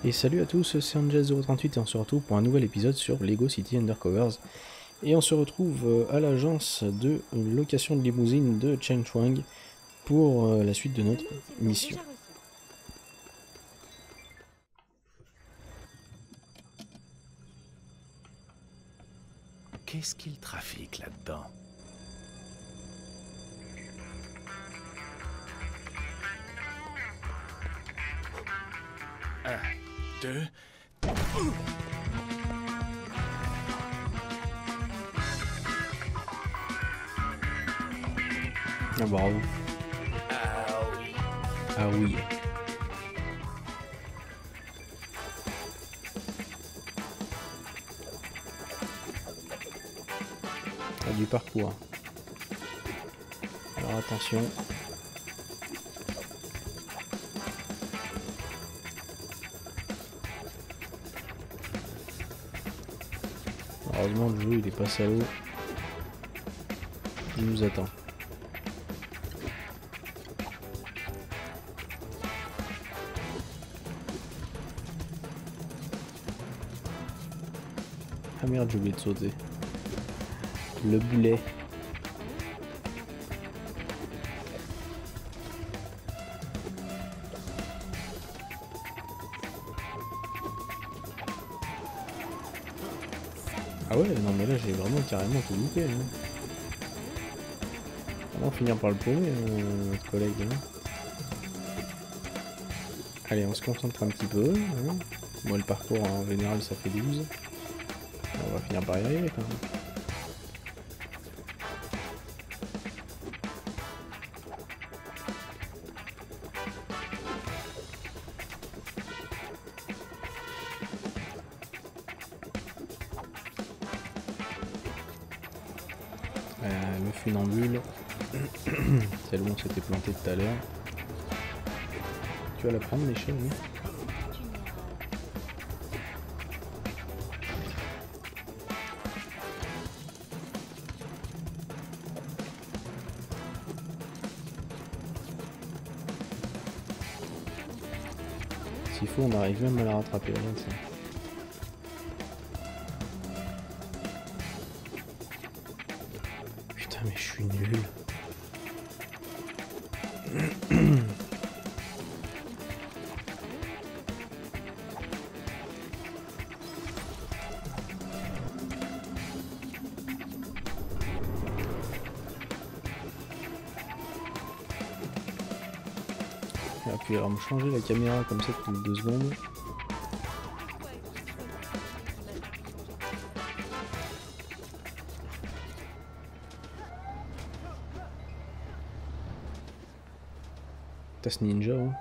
Et salut à tous, c'est Angel038 et on se retrouve pour un nouvel épisode sur Lego City Undercovers. Et on se retrouve à l'agence de location de limousine de Cheng Chuang pour la suite de notre mission. Qu'est-ce qu'il trafique là-dedans? Un, deux... Ah bravo. Ah oui. Ah, du parcours. Alors attention. Heureusement le jeu il est pas salaud. Il nous attend. Ah merde, j'ai oublié de sauter. Le boulet. Ah ouais, non mais là j'ai vraiment carrément tout loupé. Hein. On va finir par le paumer, notre collègue. Hein. Allez, on se concentre un petit peu. Hein. Moi le parcours en général ça fait 12. On va finir par y arriver quand même. Le funambule. C'est le bon, s'était planté tout à l'heure. Tu vas la prendre l'échelle, oui. S'il faut, on arrive même à la rattraper. Regarde ça. Putain, mais je suis nul. Et puis alors me changer la caméra comme ça toutes les 2 secondes. T'as ce ninja, hein.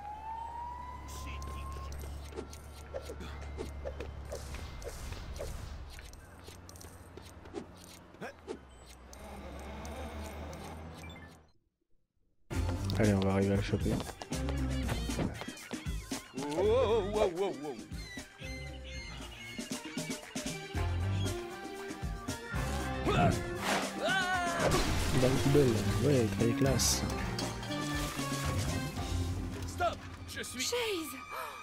Allez, on va arriver à le choper. Wow. Dans le poubelle, ouais, très classe. Stop! Je suis... Chase!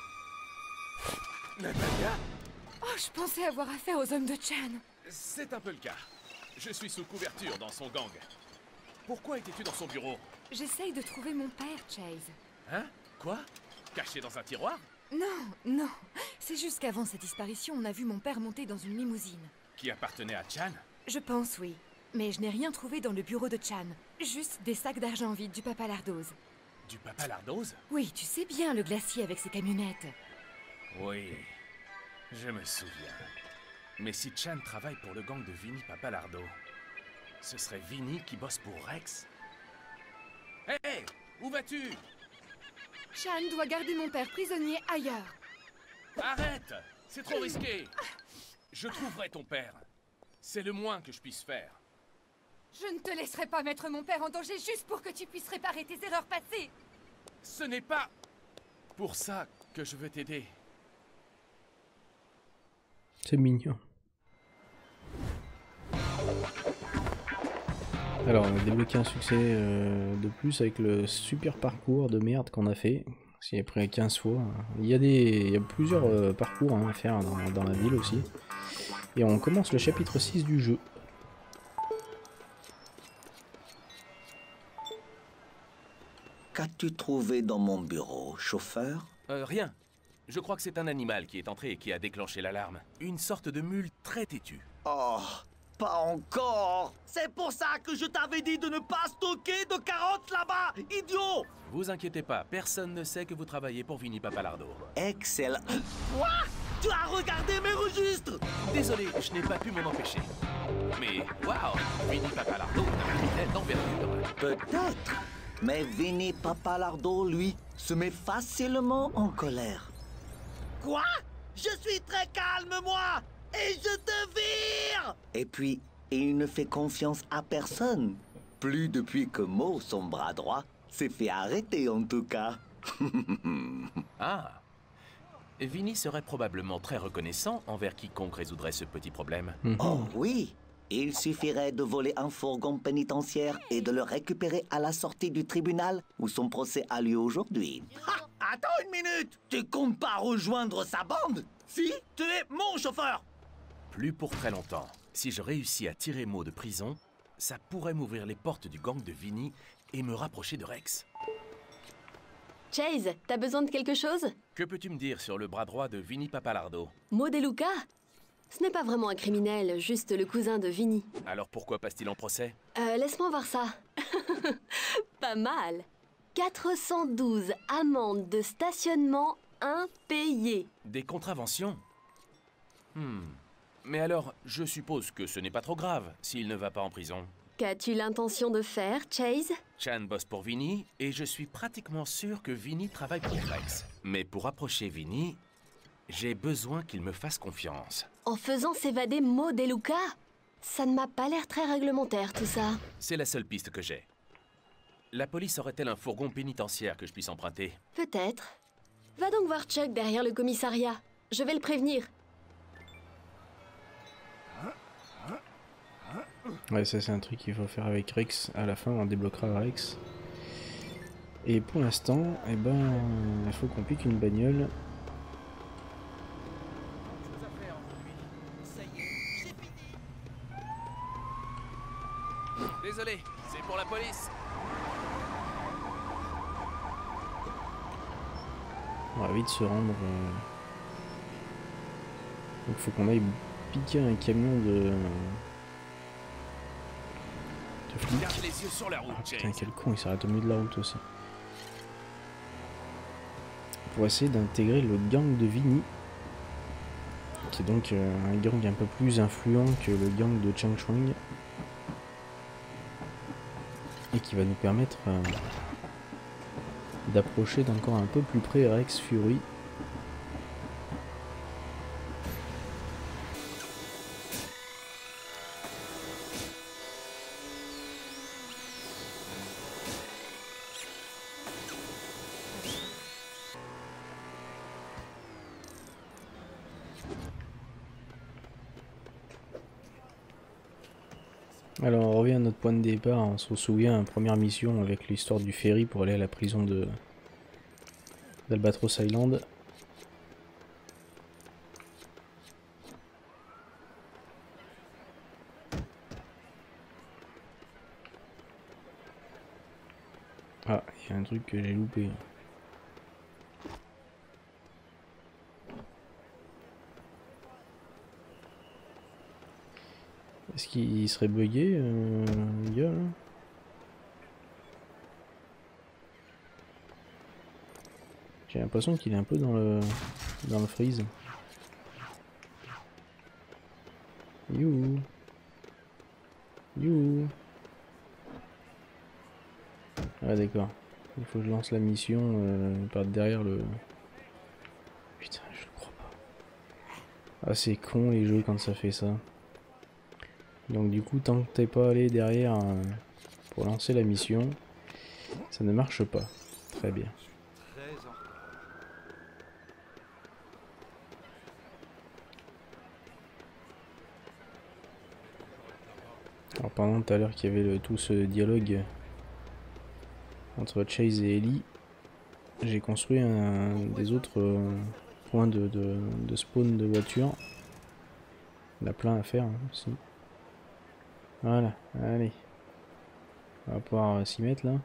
Natalia? Oh, je pensais avoir affaire aux hommes de Chan. C'est un peu le cas. Je suis sous couverture dans son gang. Pourquoi étais-tu dans son bureau? J'essaye de trouver mon père, Chase. Hein? Quoi? Caché dans un tiroir? Non. C'est juste qu'avant sa disparition, on a vu mon père monter dans une limousine. Qui appartenait à Chan? Je pense, oui. Mais je n'ai rien trouvé dans le bureau de Chan. Juste des sacs d'argent vides du papa Lardose. Du papa Lardose? Oui, tu sais bien, le glacier avec ses camionnettes. Oui, je me souviens. Mais si Chan travaille pour le gang de Vinny Papalardo, ce serait Vinny qui bosse pour Rex? Hé! Où vas-tu? Chan doit garder mon père prisonnier ailleurs. Arrête! C'est trop risqué! Je trouverai ton père. C'est le moins que je puisse faire. Je ne te laisserai pas mettre mon père en danger juste pour que tu puisses réparer tes erreurs passées. Ce n'est pas pour ça que je veux t'aider. C'est mignon. Alors on a débloqué un succès de plus avec le super parcours de merde qu'on a fait. S'il est prêt 15 fois. Il y a plusieurs parcours à faire dans la ville aussi. Et on commence le chapitre 6 du jeu. Qu'as-tu trouvé dans mon bureau, chauffeur? Rien. Je crois que c'est un animal qui est entré et qui a déclenché l'alarme. Une sorte de mule très têtue. Oh, pas encore! C'est pour ça que je t'avais dit de ne pas stocker de carottes là-bas, idiot! Vous inquiétez pas, personne ne sait que vous travaillez pour Vinny Papalardo. Excellent. Quoi? Tu as regardé mes registres? Désolé, je n'ai pas pu m'en empêcher. Mais, waouh, Vinny Papalardo est un criminel d'envergure. Peut-être. Mais Vinny Papalardo, lui, se met facilement en colère. Quoi? Je suis très calme, moi! Et je te vire! Et puis, il ne fait confiance à personne. Plus depuis que Mo, son bras droit, s'est fait arrêter en tout cas. Ah. Vinny serait probablement très reconnaissant envers quiconque résoudrait ce petit problème. Oh oui, il suffirait de voler un fourgon pénitentiaire et de le récupérer à la sortie du tribunal où son procès a lieu aujourd'hui. Attends une minute! Tu comptes pas rejoindre sa bande? Si, tu es mon chauffeur! Plus pour très longtemps. Si je réussis à tirer Mo de prison, ça pourrait m'ouvrir les portes du gang de Vinny et me rapprocher de Rex. Chase, t'as besoin de quelque chose? Que peux-tu me dire sur le bras droit de Vinny Papalardo? Mo De Luca? Ce n'est pas vraiment un criminel, juste le cousin de Vinny. Alors pourquoi passe-t-il en procès? Laisse-moi voir ça. Pas mal. 412 amendes de stationnement impayées. Des contraventions? Mais alors, je suppose que ce n'est pas trop grave s'il ne va pas en prison. Qu'as-tu l'intention de faire, Chase? Chan bosse pour Vinny, et je suis pratiquement sûr que Vinny travaille pour Rex. Mais pour approcher Vinny, j'ai besoin qu'il me fasse confiance. En faisant s'évader Mo De Luca? Ça ne m'a pas l'air très réglementaire, tout ça. C'est la seule piste que j'ai. La police aurait-elle un fourgon pénitentiaire que je puisse emprunter? Peut-être. Va donc voir Chuck derrière le commissariat. Je vais le prévenir. Ouais, ça c'est un truc qu'il faut faire avec Rex. À la fin, on débloquera Rex. Et pour l'instant, eh ben, il faut qu'on pique une bagnole. Désolé, c'est pour la police. On va vite se rendre. Donc faut qu'on aille piquer un camion de flics. Garde les yeux sur la route, Putain, Chase. quel con, il s'arrête au milieu de la route aussi. Pour essayer d'intégrer le gang de Vinny, qui est donc un gang un peu plus influent que le gang de Chang Chuang, et qui va nous permettre d'approcher d'encore un peu plus près Rex Fury. Alors on revient à notre point de départ, on se souvient, première mission avec l'histoire du ferry pour aller à la prison d'Albatros Island. Ah, il y a un truc que j'ai loupé. Est-ce qu'il serait bugué, le gars, là? J'ai l'impression qu'il est un peu dans le freeze. You. You. Ah d'accord. Il faut que je lance la mission par derrière le... Putain, je le crois pas. Ah c'est con les jeux quand ça fait ça. Donc du coup, tant que t'es pas allé derrière pour lancer la mission, ça ne marche pas. Très bien. Alors pendant tout à l'heure qu'il y avait tout ce dialogue entre Chase et Ellie, j'ai construit des autres points de spawn de voitures. Il y en a plein à faire hein, aussi. Voilà, allez. On va pouvoir s'y mettre là.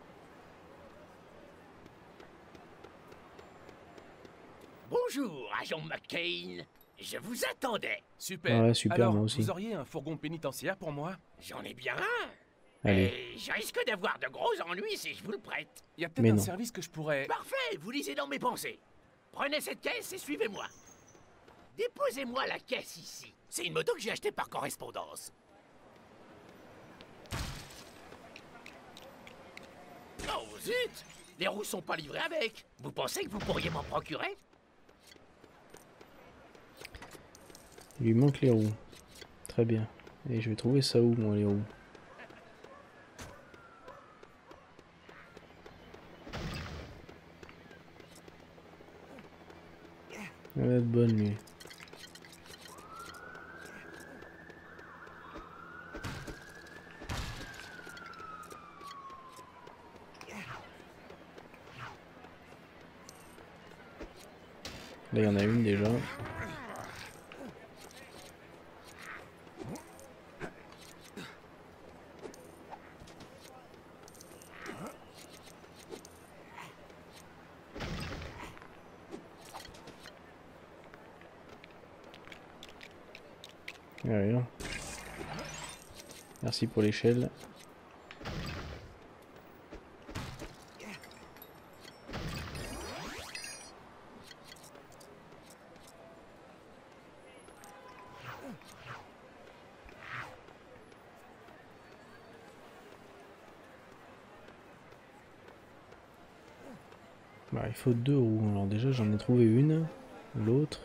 Bonjour, agent McCain. Je vous attendais. Super. Ouais, super, Alors, moi aussi. vous auriez un fourgon pénitentiaire pour moi? J'en ai bien un. Allez. Et je risque d'avoir de gros ennuis si je vous le prête. Il y a Mais peut-être un non. service que je pourrais... Parfait, vous lisez dans mes pensées. Prenez cette caisse et suivez-moi. Déposez-moi la caisse ici. C'est une moto que j'ai achetée par correspondance. Oh zut! Les roues sont pas livrées avec. Vous pensez que vous pourriez m'en procurer? Il lui manque les roues. Très bien. Et je vais trouver ça où moi les roues? Elle va être bonne lui. Là il y en a une déjà. Allez, hein. Merci pour l'échelle. Bah, il faut 2 roues. Alors déjà j'en ai trouvé une. L'autre.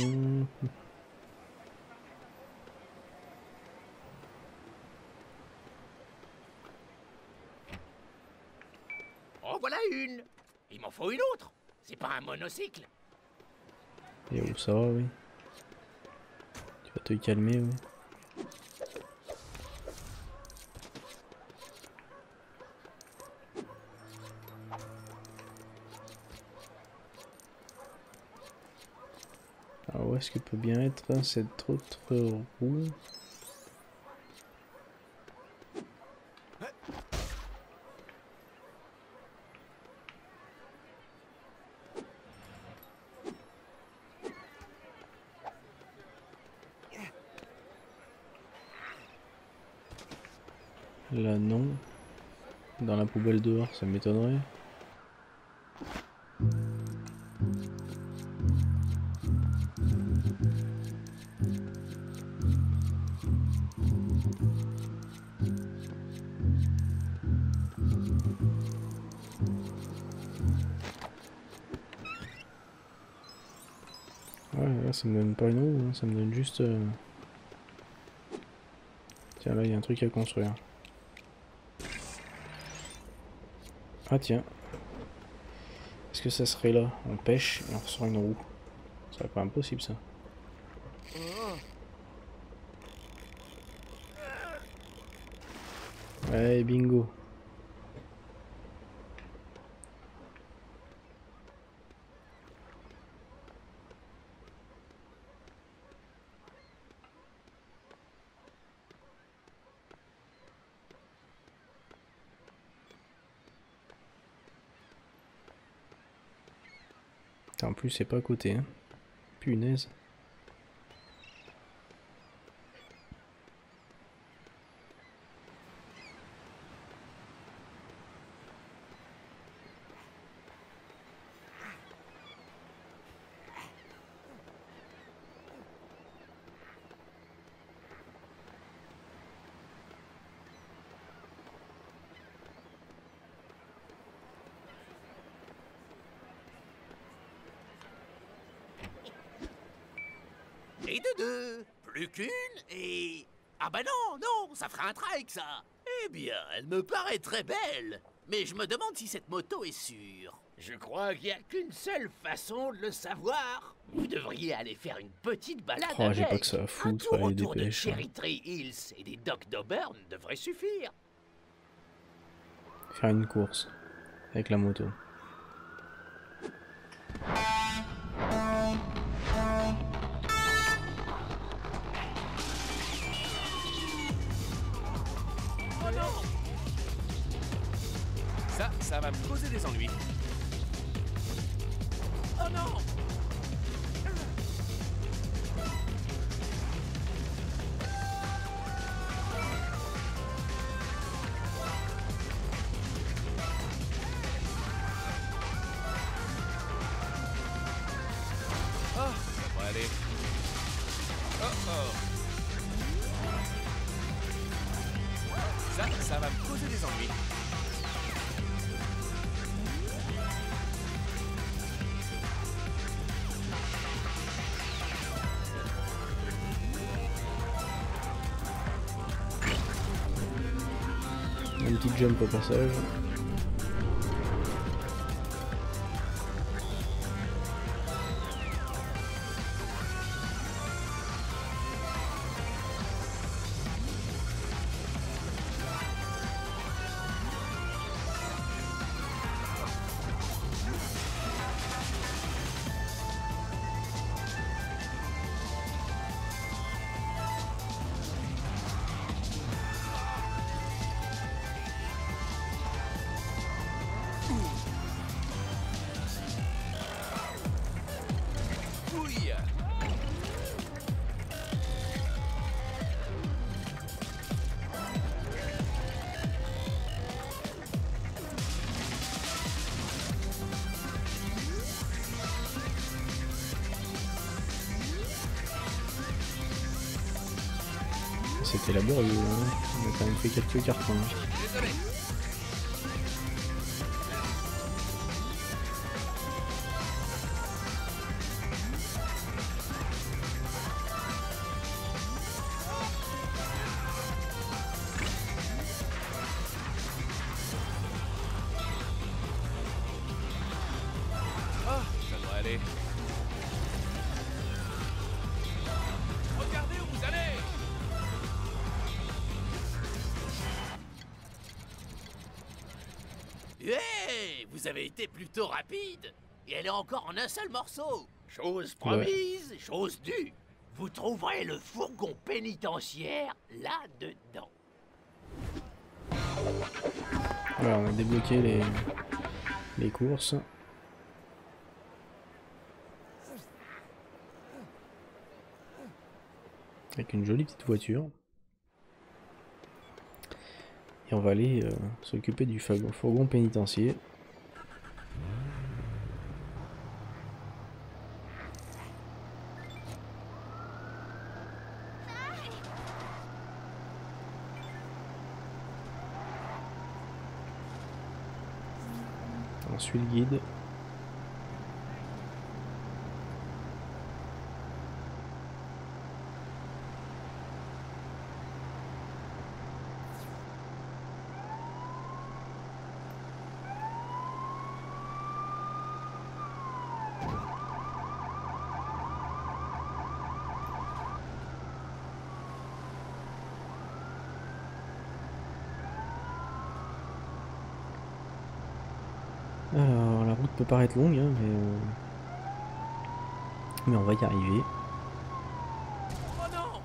Oh, voilà une. Il m'en faut une autre. C'est pas un monocycle. Et où ça va, oui. Tu vas te calmer, oui. Alors où est-ce que peut bien être cette autre roue? Là non. Dans la poubelle dehors, ça m'étonnerait. Ouais, là ça me donne pas une roue, hein, ça me donne juste... Tiens, là il y a un truc à construire. Ah tiens. Est-ce que ça serait là? On pêche et on ressort une roue. Ça serait pas impossible ça. Ouais, bingo. En plus c'est pas à côté, hein. Punaise. Et de deux. Plus qu'une et... Ah bah non, non, ça fera un trike, ça. Eh bien, elle me paraît très belle. Mais je me demande si cette moto est sûre. Je crois qu'il n'y a qu'une seule façon de le savoir. Vous devriez aller faire une petite balade Oh, j'ai avec. pas que ça à Un foutre, tour allez, autour de dépêche, hein. Cherry Tree Hills et des docks d'Auburn devrait suffire. Faire une course avec la moto. Oh non! Ça va me causer des ennuis. Oh non! Oh, ça devrait aller. Oh oh. Ça va me causer des ennuis. Un petit jump au passage. Ouille. C'était laborieux, hein. On a quand même fait quelques cartons. Désolé. Oh, ça devrait aller. Regardez où vous allez! Hey, vous avez été plutôt rapide. Et elle est encore en un seul morceau. Chose promise, chose due. Vous trouverez le fourgon pénitentiaire là-dedans. Voilà, on a débloqué les courses. Avec une jolie petite voiture. Et on va aller s'occuper du fourgon pénitentiaire. On suit le guide. Alors, la route peut paraître longue, hein, mais on va y arriver. Oh non!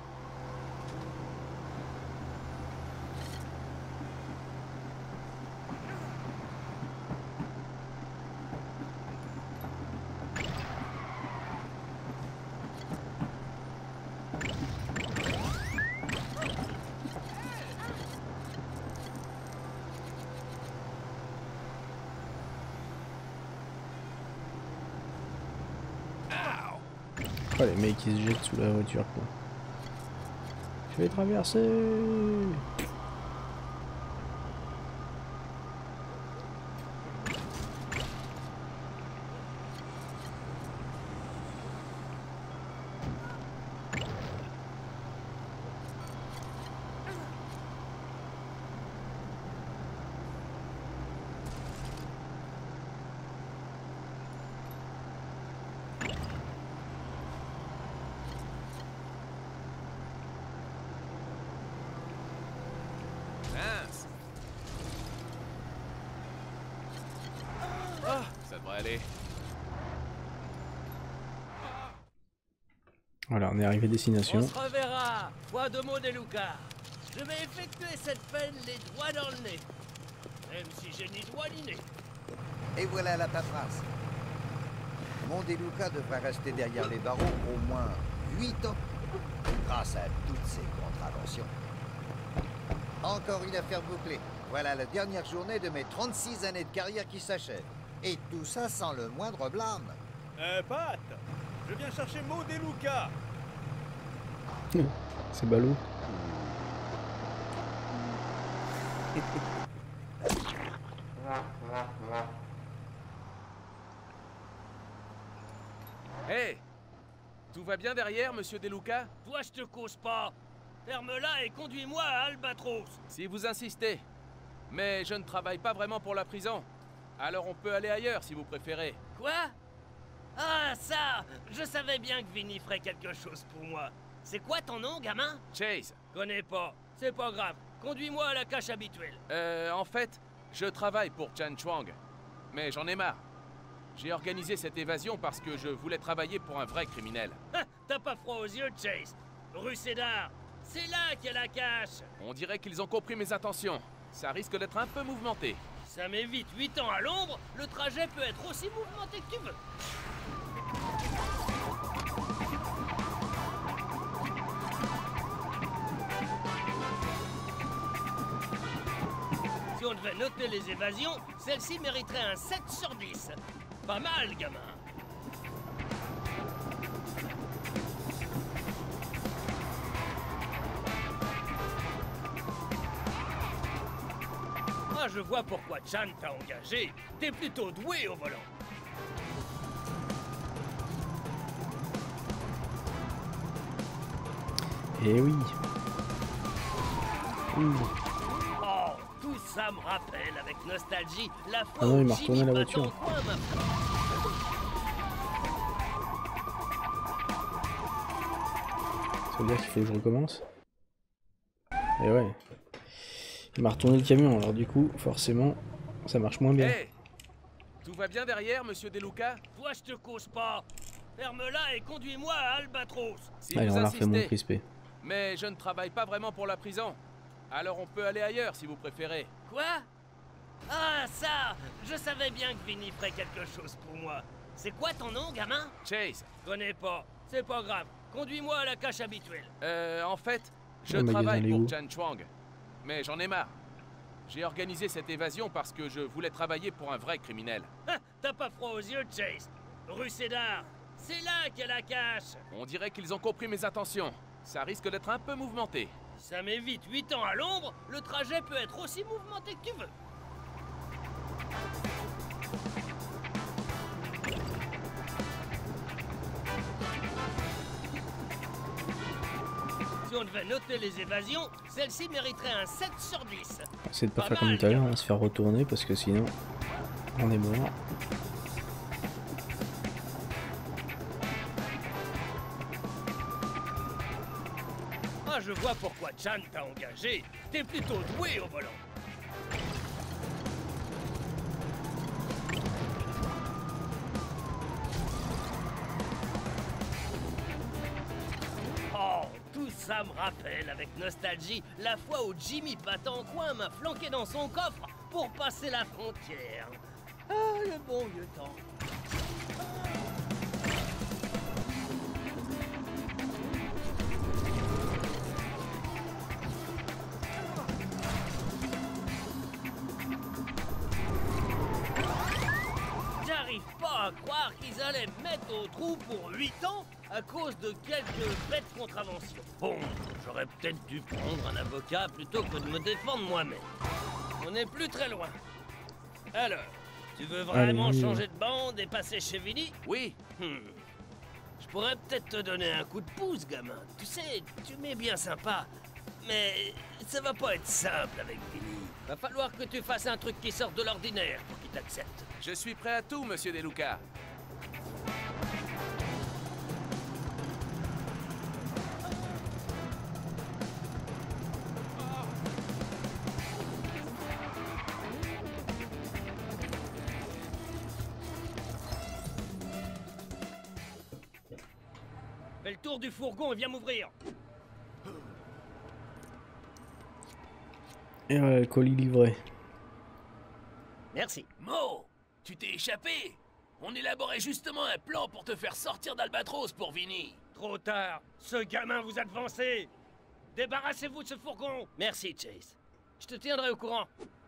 Oh, les mecs qui se jettent sous la voiture, quoi. Je vais traverser. Mince. Oh, ça devrait aller. Voilà, on est arrivé à destination. On se reverra. Foi de mots des Lucas. Je vais effectuer cette peine les doigts dans le nez. Même si j'ai ni doigt ni nez. Et voilà la paperasse. Mondeluca devrait rester derrière les barreaux au moins 8 ans, grâce à toutes ces contraventions. Encore une affaire bouclée. Voilà la dernière journée de mes 36 années de carrière qui s'achève. Et tout ça sans le moindre blâme. Pat, je viens chercher Mondeluca. C'est ballot. Hé! Tout va bien derrière, monsieur Deluca? Toi, je te cause pas. Ferme-la et conduis-moi à Albatros. Si vous insistez. Mais je ne travaille pas vraiment pour la prison. Alors on peut aller ailleurs si vous préférez. Quoi? Ah, ça! Je savais bien que Vinny ferait quelque chose pour moi. C'est quoi ton nom, gamin? Chase. Connais pas. C'est pas grave. Conduis-moi à la cache habituelle. En fait, je travaille pour Chan Chuang. Mais j'en ai marre. J'ai organisé cette évasion parce que je voulais travailler pour un vrai criminel. Ah, t'as pas froid aux yeux, Chase. Rue Cédar. C'est là qu'il y a la cache. On dirait qu'ils ont compris mes intentions. Ça risque d'être un peu mouvementé. Ça m'évite 8 ans à l'ombre. Le trajet peut être aussi mouvementé que tu veux. Si on devait noter les évasions, celle-ci mériterait un 7 sur 10. Pas mal, gamin. Ah, je vois pourquoi Chan t'a engagé. T'es plutôt doué au volant. Eh oui. Ouh. Oh, tout ça me rappelle avec nostalgie la fois Ah non, il où m'a Jimmy retourné la Patton voiture. coin m'a- Ça veut dire qu'il faut que je recommence. Et ouais. Il m'a retourné le camion, alors du coup, forcément, ça marche moins bien. Hé! Tout va bien derrière, monsieur Deluca? Toi, je te cause pas. Ferme-la et conduis-moi à Albatros. Si Allez, vous on la refait moins insistez. crispé. Mais je ne travaille pas vraiment pour la prison. Alors on peut aller ailleurs si vous préférez. Quoi? Ah, ça! Je savais bien que Vinny ferait quelque chose pour moi. C'est quoi ton nom, gamin? Chase. Connais pas. C'est pas grave. Conduis-moi à la cache habituelle. En fait, je Le magasin travaille Lego. pour Chan Chuang. Mais j'en ai marre. J'ai organisé cette évasion parce que je voulais travailler pour un vrai criminel. Ah, t'as pas froid aux yeux, Chase. Rue Cédar. C'est là qu'il y a la cache. On dirait qu'ils ont compris mes intentions. Ça risque d'être un peu mouvementé. Ça m'évite 8 ans à l'ombre. Le trajet peut être aussi mouvementé que tu veux. Si on devait noter les évasions, celle-ci mériterait un 7 sur 10. C'est de pas Pas faire comme mal, tout à l'heure, gamin. se faire retourner parce que sinon, on est mort. Ah, je vois pourquoi Chan t'a engagé. T'es plutôt doué au volant. Oh, tout ça me rappelle avec nostalgie la fois où Jimmy Patancoin m'a flanqué dans son coffre pour passer la frontière. Ah, le bon vieux temps. J'arrive pas à croire qu'ils allaient me mettre au trou pour 8 ans à cause de quelques bêtes contraventions. Bon, j'aurais peut-être dû prendre un avocat plutôt que de me défendre moi-même. On n'est plus très loin. Alors, tu veux vraiment Allez, on y va. changer de bande et passer chez Vinny? Oui, Je pourrais peut-être te donner un coup de pouce, gamin. Tu sais, tu m'es bien sympa. Mais ça va pas être simple avec Vinny. Va falloir que tu fasses un truc qui sorte de l'ordinaire pour qu'il t'accepte. je suis prêt à tout, monsieur Deluca. Fais le tour du fourgon et viens m'ouvrir. Et voilà le colis livré. Merci. Mo, tu t'es échappé. On élaborait justement un plan pour te faire sortir d'Albatros pour Vinny. Trop tard. Ce gamin vous a devancé. Débarrassez-vous de ce fourgon. Merci, Chase. Je te tiendrai au courant.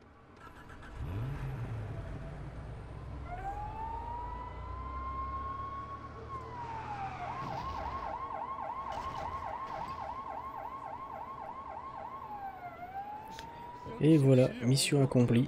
Et voilà, mission accomplie.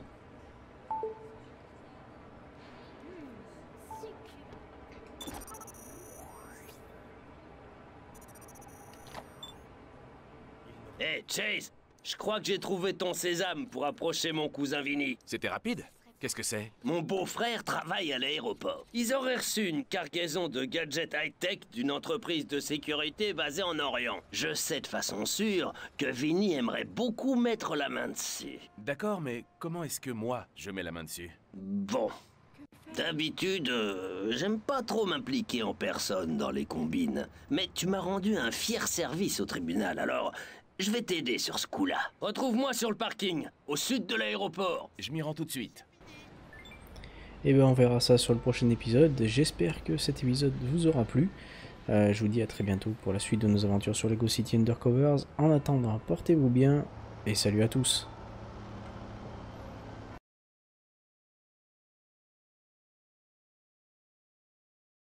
Hé, Chase, je crois que j'ai trouvé ton sésame pour approcher mon cousin Vinny. C'était rapide? Qu'est-ce que c'est? Mon beau-frère travaille à l'aéroport. Ils auraient reçu une cargaison de gadgets high-tech d'une entreprise de sécurité basée en Orient. Je sais de façon sûre que Vinny aimerait beaucoup mettre la main dessus. D'accord, mais comment est-ce que moi, je mets la main dessus? Bon. D'habitude, j'aime pas trop m'impliquer en personne dans les combines. Mais tu m'as rendu un fier service au tribunal, alors je vais t'aider sur ce coup-là. Retrouve-moi sur le parking, au sud de l'aéroport. Je m'y rends tout de suite. Et ben on verra ça sur le prochain épisode. J'espère que cet épisode vous aura plu. Je vous dis à très bientôt pour la suite de nos aventures sur Lego City Undercovers. En attendant, portez-vous bien et salut à tous.